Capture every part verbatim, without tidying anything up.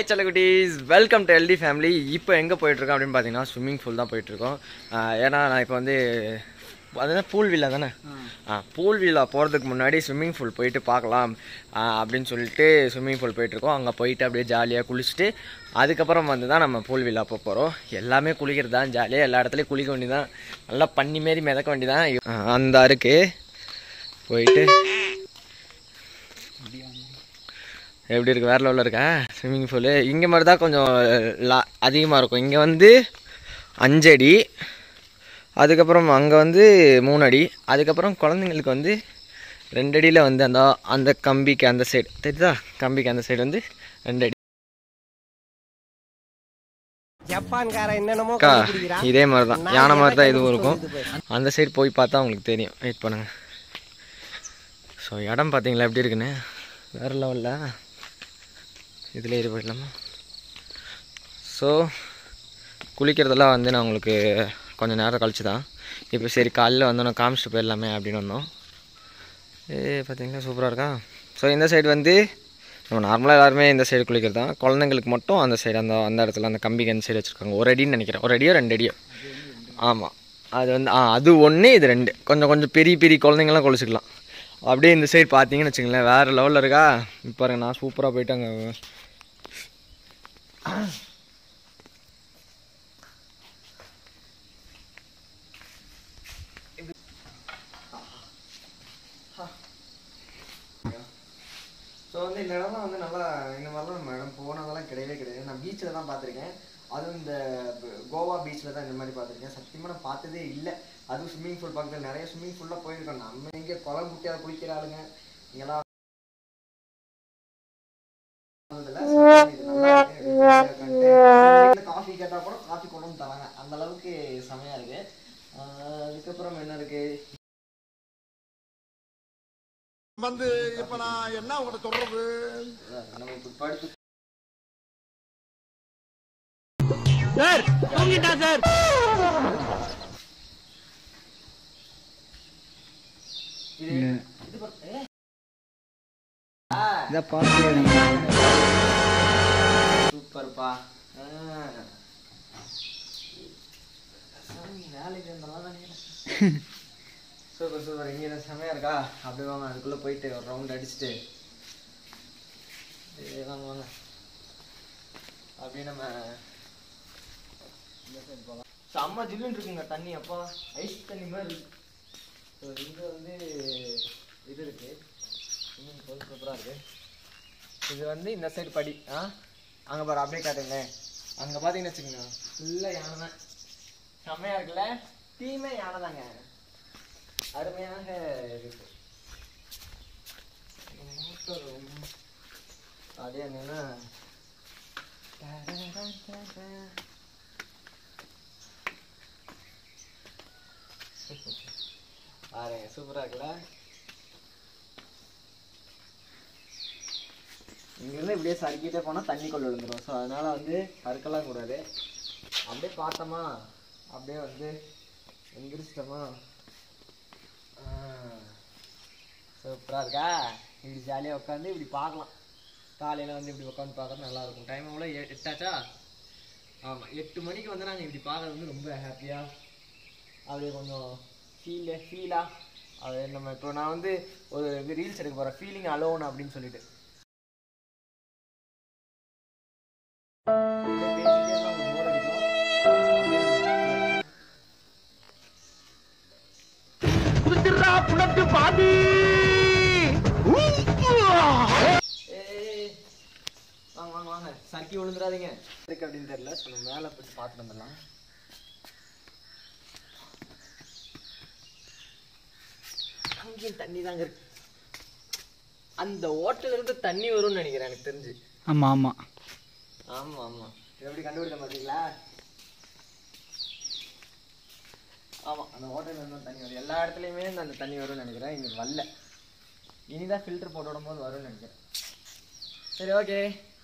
Hi செல்லகுட்டீஸ், welcome to LD family. இப்போ எங்கே போயிட்டுருக்கோம் அப்படின்னு பார்த்தீங்கன்னா ஸ்விம்மிங் பூல் தான் போயிட்டுருக்கோம். ஏன்னா நான் இப்போ வந்து அதுதான் பூல் வில்லா தானே. ஆ பூல் வில்லா போகிறதுக்கு முன்னாடி ஸ்விம்மிங் பூல் போயிட்டு பார்க்கலாம் அப்படின்னு சொல்லிட்டு ஸ்விம்மிங் பூல் போயிட்டுருக்கோம். அங்கே போயிட்டு அப்படியே ஜாலியாக குளிச்சுட்டு அதுக்கப்புறம் வந்து தான் நம்ம பூல் வில்லா போக போகிறோம். எல்லாமே குளிக்கிறது தான் ஜாலியாக, எல்லா இடத்துலையும் குளிக்க வேண்டி தான், நல்லா பண்ணி மாரி மிதக்க வேண்டி தான். அந்த அருக்கு போயிட்டு எப்படி இருக்குது, வேறு லெவலில் இருக்கா ஸ்விம்மிங் பூலு. இங்கே மாதிரி தான் கொஞ்சம் லா அதிகமாக இருக்கும். இங்கே வந்து அஞ்சடி, அதுக்கப்புறம் அங்கே வந்து மூணு அடி, அதுக்கப்புறம் குழந்தைங்களுக்கு வந்து ரெண்டு அடியில் வந்து அந்த அந்த கம்பிக்கு அந்த சைடு தெரியுதா, கம்பிக்கு அந்த சைடு வந்து ரெண்டு அடி. இதே மாதிரி தான் யானை மாதிரி தான் இதுவும் இருக்கும். அந்த சைடு போய் பார்த்தா உங்களுக்கு தெரியும். வெயிட் பண்ணுங்க. ஸோ இடம் பார்த்தீங்களா எப்படி இருக்குன்னு, வேறு லெவலில். இதில் ஏறி போயிடலாமா? ஸோ குளிக்கிறதெல்லாம் வந்து நான் உங்களுக்கு கொஞ்சம் நேரம் கழிச்சு தான். இப்போ சரி காலையில் வந்து நான் காமிச்சிட்டு போயிடலாமே அப்படின்னு வந்தோம். ஏ பார்த்தீங்களா சூப்பராக இருக்கா. ஸோ இந்த சைடு வந்து நம்ம நார்மலாக எல்லாருமே இந்த சைடு குளிக்கிறது தான். குழந்தைங்களுக்கு மட்டும் அந்த சைடு அந்த அந்த இடத்துல அந்த கம்பிக்கு அந்த சைடு வச்சுருக்காங்க. ஒரு அடின்னு நினைக்கிறேன், ஒரு அடியோ ரெண்டு அடியோ. ஆமாம், அது வந்து ஆ அது ஒன்று இது ரெண்டு. கொஞ்சம் கொஞ்சம் பெரிய பெரிய குழந்தைங்களாம் குளிச்சுக்கலாம். அப்படியே இந்த சைடு பார்த்தீங்கன்னு வச்சுங்களேன், வேறு லெவலில் இருக்கா. இப்போ பாருங்க, நான் சூப்பராக போயிட்டு அங்கே ஸோ வந்து இந்த இடம்லாம் வந்து நல்லா, இந்த மாதிரிலாம் நம்ம இடம் போனதெல்லாம் கிடையவே கிடையாது. நான் பீச்சில் தான் பார்த்துருக்கேன், அதுவும் இந்த கோவா பீச்சில் தான் இந்த மாதிரி பார்த்துருக்கேன். சத்தியமாக நான் பார்த்ததே இல்லை. அதுவும் ஸ்விம்மிங் பூல் பார்க்குறது, நிறைய ஸ்விம்மிங் பூலில் போயிருக்கோம். நம்ம எங்கே குளம் குட்டியாக குளிக்கிற ஆளுங்க இங்கெல்லாம். காஃபி கேட்டால் கூட காஃபி கொண்டு வந்து தராங்க, அந்த அளவுக்கு செமையாக இருக்கு. அதுக்கப்புறம் என்ன இருக்கு வந்து இப்ப நான் என்ன உங்கள்கிட்ட சொல்றது, நம்ம இப்ப படுத்து சார் தூங்கிட்டா சார். சூப்பர்ப்பா. வேலைக்கு இருந்தாலும் சூப்பர் சூப்பர். இங்கே செமையாக இருக்கா. அப்படி வாங்க, அதுக்குள்ளே போயிட்டு ஒரு ரவுண்ட் அடிச்சுட்டு வாங்க வாங்க அப்படியே நம்ம போகலாம். செம்ம ஜில்லுன்னு இருக்குங்க தண்ணி. அப்பா ஐஸ் தண்ணி மாதிரி இருக்கு. ஸோ இங்கே வந்து இது இருக்குது, ஸ்விம்மிங் பூல் சூப்பராக இருக்குது. இது வந்து இந்த சைடு படி. ஆ அங்கே பாரு, அப்படியே காட்டுங்களேன். அங்கே பார்த்தீங்கன்னு வச்சுக்கோங்க, ஃபுல்லாக யானை தான். செம்மையாக இருக்குல்ல, டீமே யானை தாங்க, அருமையாக இருக்கு. அதே என்னன்னா பாருங்க, சூப்பரா இருக்குல்ல. இங்கிருந்து இப்படியே சறுக்கிட்டே போனால் தண்ணிக்குள்ள விழுந்துடும். ஸோ அதனால வந்து சறுக்கலாம் கூடாது. அப்படியே பார்த்தோமா, அப்படியே வந்து எந்திரிச்சிட்டோமா. சூப்பராக இருக்கா. இப்படி ஜாலியாக உட்காந்து இப்படி பார்க்கலாம். காலையில் வந்து இப்படி உட்காந்து பார்க்கறது நல்லாயிருக்கும். டைம் எவ்வளோ, எட்டாச்சா? ஆமாம், எட்டு மணிக்கு வந்து நாங்கள் இப்படி பார்க்கறது வந்து ரொம்ப ஹாப்பியாக, அப்படியே கொஞ்சம் ஃபீல் ஃபீலாக. அது நம்ம இப்போ நான் வந்து ஒரு ரீல்ஸ் எடுக்க போகிறேன், ஃபீலிங் அலோன் அப்படின்னு சொல்லிட்டு. வாங்க வாங்க வாங்க, சறுக்கி விழுந்துடாதீங்க இருக்கு அப்படின்னு தெரியல. ஸோ நம்ம மேலே போய் பார்த்துட்டு வந்துடலாம். அங்கேயும் தண்ணி தாங்க இருக்கு. அந்த ஓட்டல இருந்து தண்ணி வரும்னு நினைக்கிறேன் எனக்கு தெரிஞ்சு. ஆமா ஆமா ஆமா ஆமா. எப்படி கண்டுபிடிக்க பார்த்தீங்களா? ஆமா, அந்த ஓட்டல இருந்து தண்ணி வரும். எல்லா இடத்துலையுமே அந்த தண்ணி வரும்னு நினைக்கிறேன். இங்க வரல, இனிதான் ஃபில்டர் போட்டு விடும் போது வரும்னு நினைக்கிறேன். சரி, ஓகே.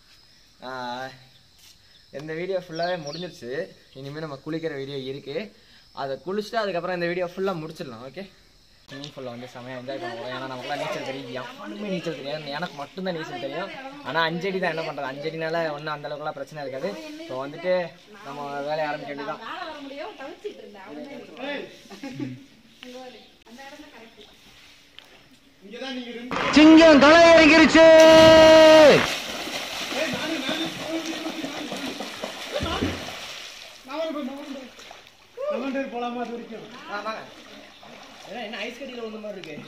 இந்த வீடியோ ஃபுல்லாகவே முடிஞ்சிருச்சு. இனிமேல் நம்ம குளிக்கிற வீடியோ இருக்குது, அதை குளிச்சுட்டு அதுக்கப்புறம் இந்த வீடியோ ஃபுல்லாக முடிச்சிடலாம். ஓகே, ஸ்விம்மிங் பூலில் வந்து செமையாக என்ஜாய் பண்ணுவோம். ஏன்னா நமக்குலாம் நீச்சல் தெரியும், யாருமே நீச்சல் தெரியாது, எனக்கு மட்டும்தான் நீச்சல் தெரியும். ஆனால் அஞ்சடி தான் என்ன பண்ணுறது, அஞ்சடினால ஒன்றும் அந்தளவுக்குலாம் பிரச்சனை இருக்காது. ஸோ வந்துட்டு நம்ம வேலையை ஆரம்பிக்க வேண்டியதான். சிங்கம் களை இறங்கிருச்சு. போலாமா அது வரைக்கும்? என்ன ஐஸ் கட்டியில் ஒன்று மாதிரி இருக்கு.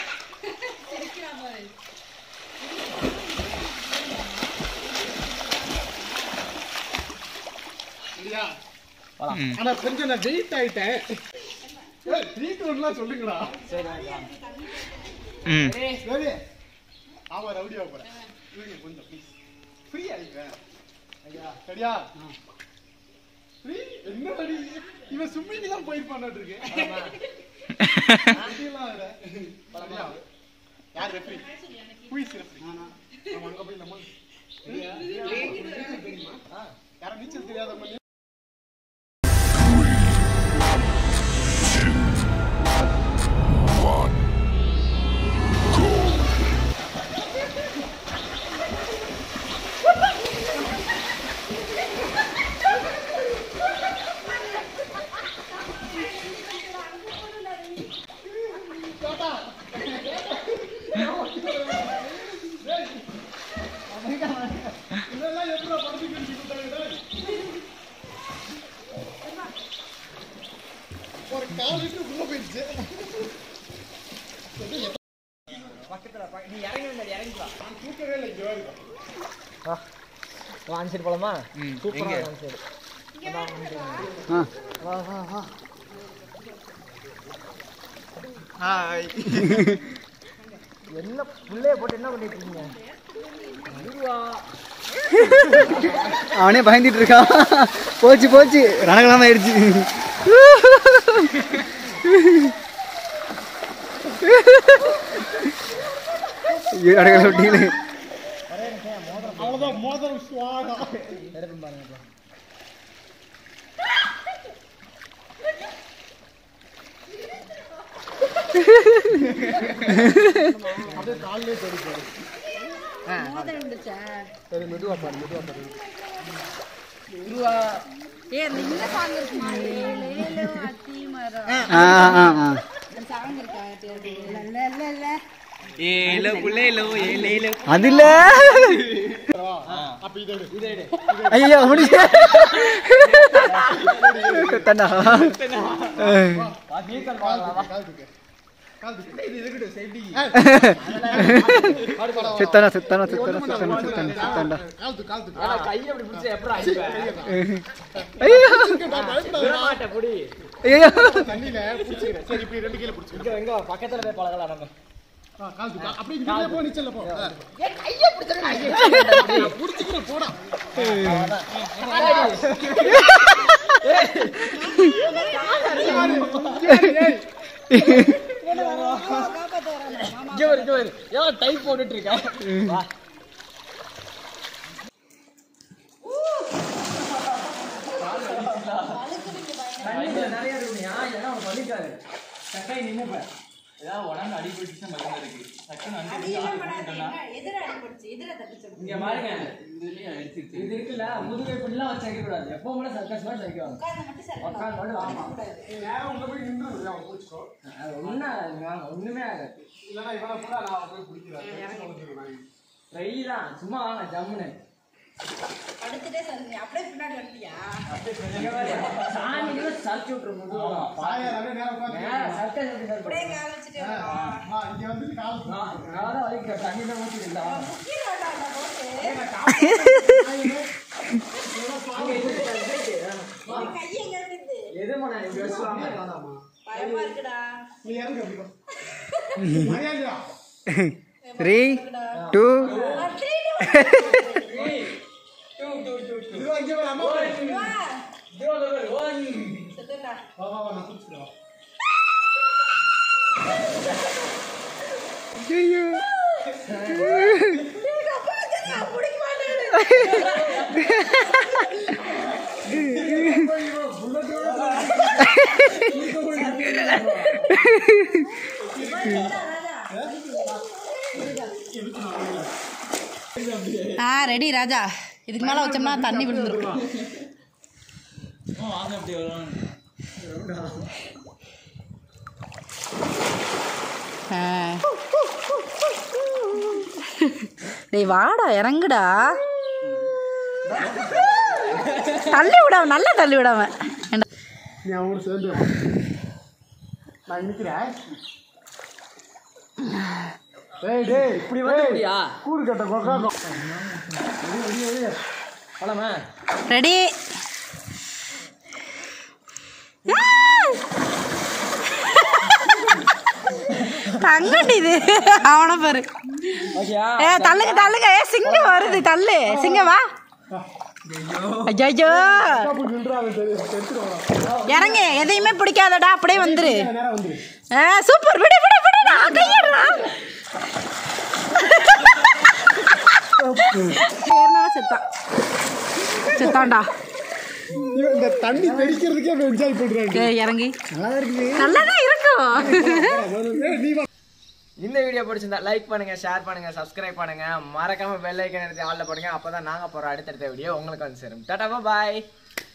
ஆனா கொஞ்சம் நான் வெயிட் ஆயிட்டேன். ட்ரீட் ஒன்றுலாம் சொல்லுங்களா? சரி சரி ஆமா ரவுடியா போறேன். கொஞ்சம் ப்ளீஸ் ஃப்ரீ ஆயிடுவேன். ஐயா சரியா? ஃப்ரீ என்ன அடி இவன் சும்மிக்கு தான் போய் பண்ணிட்டு இருக்கேன். யார் ரெஃப்ரி? Quiz referee. நம்ம அங்க போய் நம்ம யாரும் நீச்சல் தெரியாத ஒரு காலுக்கு உள்ள போயிடுச்சு. நீ இறங்கி வந்தாடி, இறங்கிக்கலாம். நான் தூக்கவே இல்லை. இங்கே வரைக்கும் ஆன்சர் போலாமா? சூப்பராக ஆன்சர். வா வா வா. ஹாய். என்ன புள்ளைய போட்டு என்ன பண்ணிட்டு இருக்கீங்க? அவனே பயந்துட்டு இருக்கான். போச்சு போச்சு ரணகலாம ஆயிடுச்சு. அவ்வளோதான் மோதிரம் சுவாகா. அப்படியே காலிலே போடு போடு. சரி மெதுவா பாரு மெதுவா பாரு. மெதுவா. ஏ இந்த சாங் இருக்குமா? லேலே அத்தி மரம். ஆ ஆ ஆ. அந்த சாங் இருக்கா? ல ல ல. ஏல புள்ளைலோ ஏலேல. அதுல அப்ப இதை இதே இதே. ஐயோ முடிச்சு. கட்டனா. நீச்சல் பாடலாம். காலுக்கு காலுக்கு இது இருக்குடு சேஃப்டி. சித்தனா சித்தனா சித்தனா சித்தனா சித்தனா சித்தனா. காலுக்கு காலுக்கு ஆனா கை அப்படி பிடிச்சா எப்பறா அடிப்ப? ஐயோ விட மாட்டே புடி. ஐயோ தண்ணியில புடிச்சிக்கிறேன். சரி இப்படி ரெண்டு கீழ புடிச்சிக்கிறேன். இங்க எங்க பக்கத்துல போய் பழகலாம் நம்ம. ஆ காலுக்கு அப்படியே இங்கே போ நீச்சல்ல போ. ஏ கைய பிடிச்சறேன். புடிச்சிக்கிறேன் போடா. இங்க வர இங்க வர. ஏன் டைப் போட்டுட்டு இருக்க? வா. தண்ணில நிறைய இருக்குயா. இதெல்லாம் அவன் பண்ணிட்டாரு. சக்கை நின்னுப்ப. ஏதாவது உடம்பு அடி போயிடுச்சுன்னா மருந்து இருக்கு. டக்குன்னு அங்க எதிர அடிபடுச்சு. எதிர தப்பிச்சு. இங்க பாருங்க. இதுலயே அடிச்சிருச்சு. இது இருக்குல்ல முதுகை இப்படிலாம் வச்சு வைக்க கூடாது. எப்பவும் கூட சர்க்கஸ் மாதிரி வைக்கணும். உட்கார்ந்து மட்டும் சரி. உட்கார்ந்து மட்டும் ஆமா. நேரா உள்ள போய் நின்று அவன் புடிச்சுக்கோ. அது ஒண்ணும் வாங்க ஒண்ணுமே ஆகாது. இல்லனா இவனை கூட நான் போய் பிடிக்கிறேன். ட்ரை தான். சும்மா வாங்க ஜம்முன்னு. அடுத்துட்டே சரி. அப்படியே பின்னாடி வந்துட்டியா? சாமிக்கு சர்ச்சு விட்டுரு முதுகு. பாயா அப்படியே நேரா உட்கார்ந்து. நேரா சர்க்கஸ் எப்படி சார் அப்படியே கால் வச்சுட்டே வா. ஆ இங்க வந்து காலுக்கு அதான் வலிக்க தண்ணியில ஊற்றிட்டு கீழ வாடா போட்டு. கை எங்க இருந்து? எது மண்ணா இப்படி வச்சுவாங்க. பயமா இருக்குடா. நீ இறங்கு அப்படி. மரியாதையா த்ரீ டூ இது அங்கே வர அம்மா வா. ஒன் செத்துடா. வா வா வா நான் புடிச்சுறேன். ஐயோ நீங்க அப்பா தெரியா புடிக்க மாட்டேன். ஆ ரெடி ராஜா. இதுக்கு மேல வச்சோம்னா தண்ணி விழுந்துரும். டேய் வாடா இறங்குடா. தள்ளி விடாம நல்லா தள்ளி விடாம நீ அவனோட சேர்ந்து நான் நிற்கிறேன். டேய் டேய் இப்படி வந்துடியா கூறு கட்ட கொக்காக்கோ. போலாமா? ரெடி. தங்கடி இது அவனை பாரு. ஏ தள்ளுங்க தள்ளுங்க. ஏ சிங்கம் வருது தள்ளு. சிங்கம் வா. ஐயோ இறங்கு. எதையுமே பிடிக்காதடா அப்படியே வந்துரு. சூப்பர். விடு விடு விடுடா கையடா. செத்தான் செத்தான்டா. இந்த தண்ணி தெளிக்கிறதுக்கே என்ஜாய் பண்றாங்க. இறங்கி நல்லாதான் இருக்கும். இந்த வீடியோ பிடிச்சிருந்தா லைக் பண்ணுங்க, ஷேர் பண்ணுங்க, சப்ஸ்கிரைப் பண்ணுங்க, மறக்காம பெல் ஐக்கன் எடுத்து ஆல்ல போடுங்க. அப்பதான் நாங்க போற அடுத்தடுத்த வீடியோ உங்களுக்கு வந்து சேரும். டாடா பாய்.